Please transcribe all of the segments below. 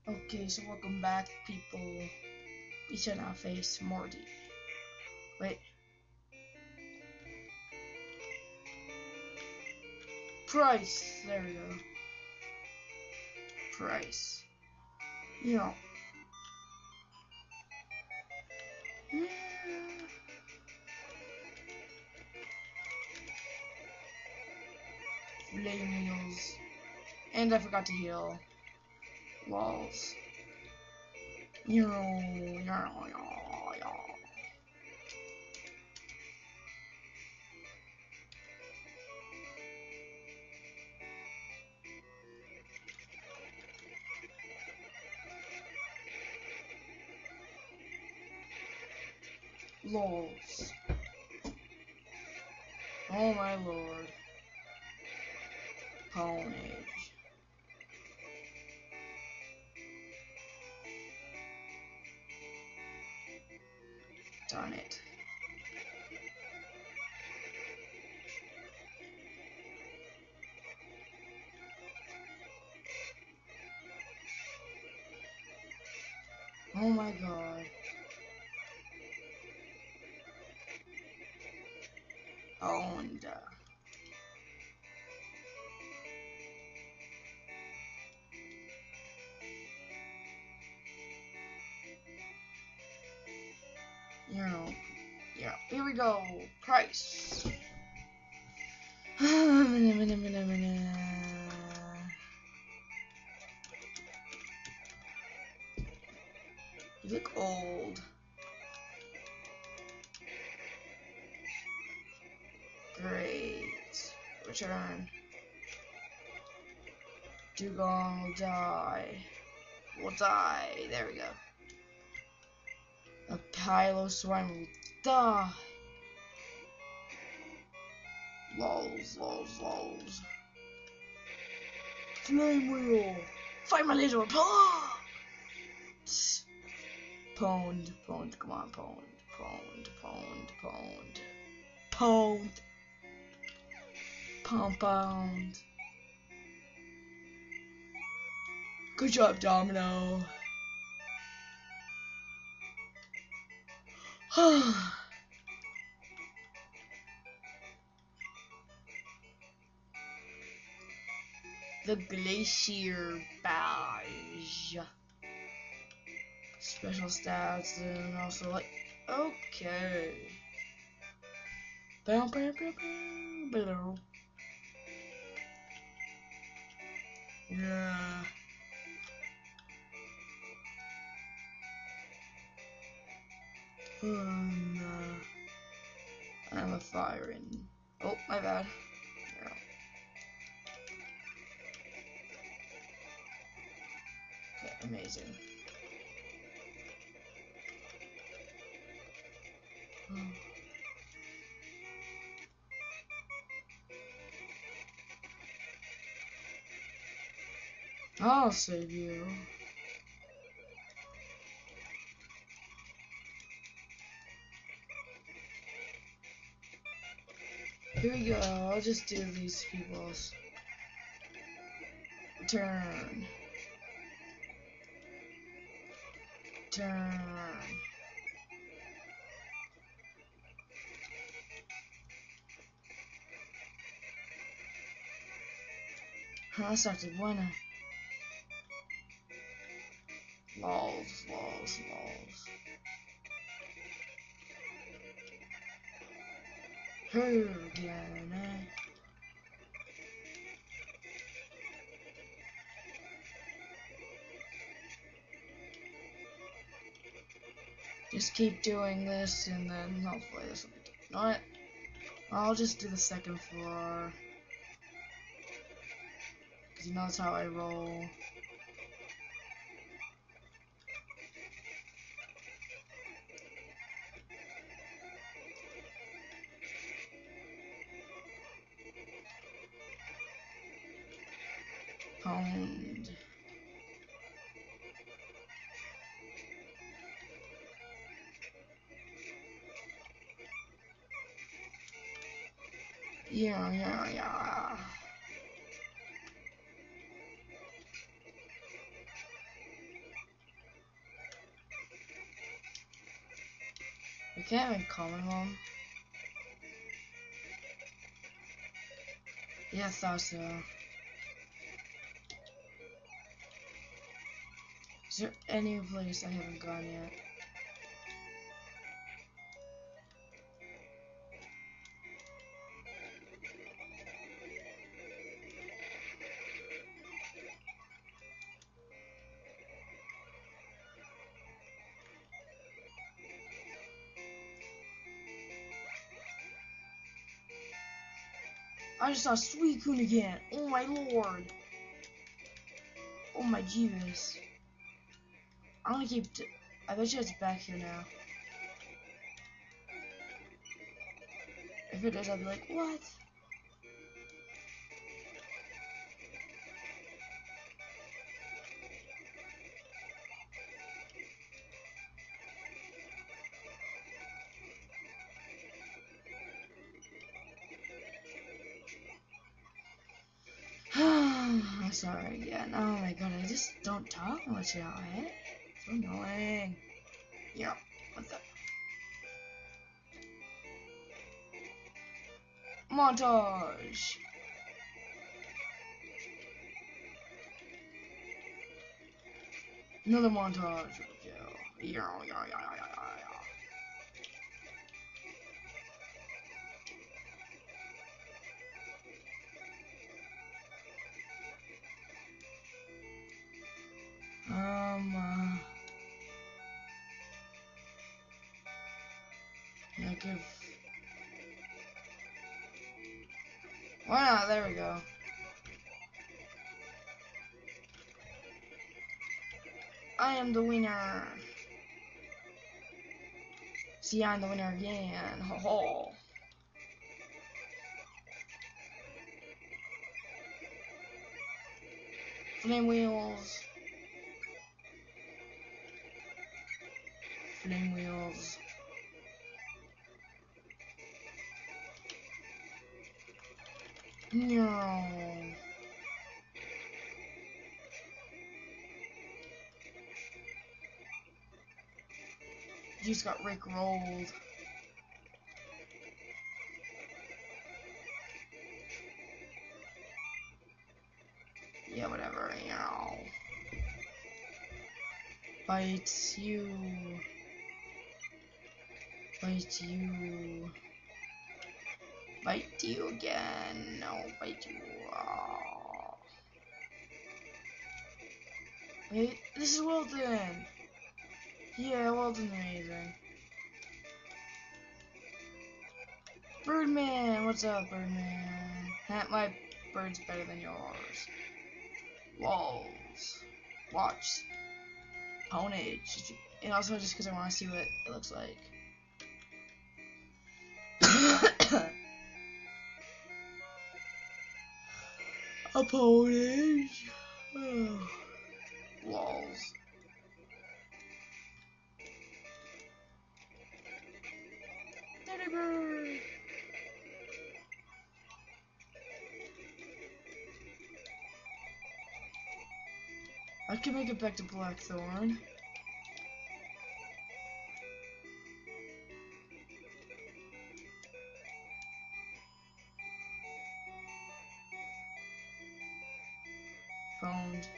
Okay, so welcome back, people. We shall now face Morty. Wait, Price. There we go. Price. You know. Flame wheels. And I forgot to heal. Walls. Lols. Oh my lord. Pwnage. Darn it. Oh my god. Owned. You know. Yeah. Here we go. Price. You look old. Great. Return. Dugong die. Will die. There we go. A Piloswine will die. Lols. Flame wheel. Fight my laser. Pwned. Come on, pwned. Pound. Good job, Domino. The Glacier Badge. Special stats and also like okay. Bow. Yeah. I'm a firing. Oh, my bad. Yeah. Okay, amazing. I'll save you. Here we go. I'll just do these people's turn. I started winning. Lols. Again, eh? Just keep doing this, and then hopefully this will be done. You know what? I'll just do the second floor. Because you know that's how I roll. Pwned. Yeah. can't even comment on. Yeah, I thought so. Is there any place I haven't gone yet? I just saw Suicune again. Oh my lord. Oh my Jeebus. I'm gonna keep. I bet you it's back here now. If it is, I'll be like, what? I'm sorry again. Oh my god, I just don't talk much now, eh? So annoying. Yeah, what the? Montage! Another montage. Yeah. I give. Why not? There we go. I am the winner. See, I'm the winner again. Ho ho. Flame wheels. Flame wheels. No. You just got Rick rolled. Yeah, whatever. Bite you. Bite you. Bite you again. No, bite you. Oh. Wait, this is Wilton. Yeah, Wilton's amazing. Birdman, what's up, Birdman? My bird's better than yours. Walls. Watch. Ponage. And also just because I want to see what it looks like. A Ponage. Walls. Teddy bird. I can make it back to Blackthorn. Phoned.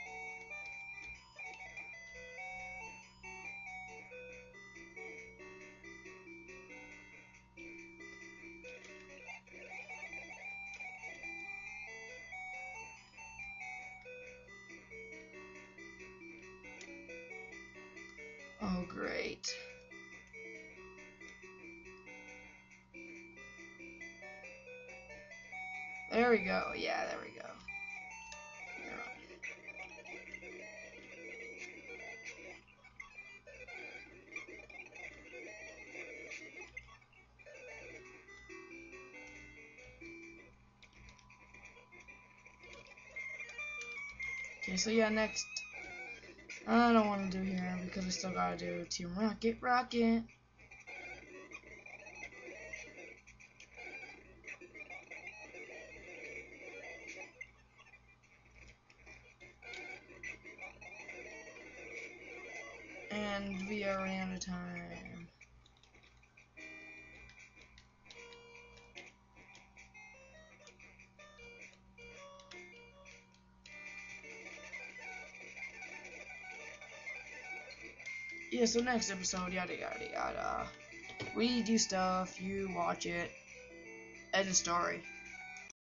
Oh, great. There we go. Yeah, there we go. Okay, so yeah, next. I don't want to do here because I still gotta do Team Rocket Rocket. And we are running out of time. yeah, so next episode, yada yada yada. We do stuff, you watch it, end of story.